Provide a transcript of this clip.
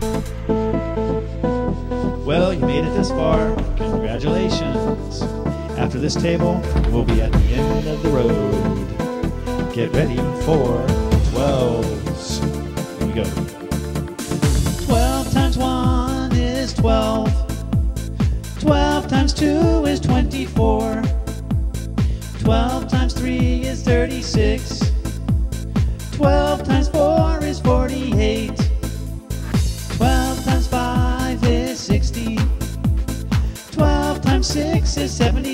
Well, you made it this far. Congratulations. After this table, we'll be at the end of the road. Get ready for 12s. Here we go. 12 times 1 is 12. 12 times 2 is 24. 12 times 3 is 36. 12 times 4 is 48. 12 times 5 is 60. 12 times 6 is 70.